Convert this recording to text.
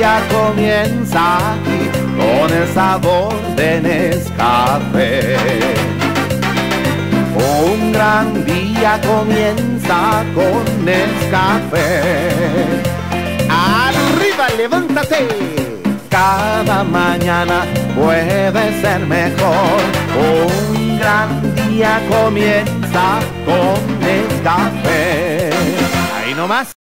día comienza aquí con el sabor de Nescafé. Un gran día comienza con Nescafé. ¡Arriba, levántate! Cada mañana puede ser mejor. Un gran día comienza con Nescafé. Ahí nomás.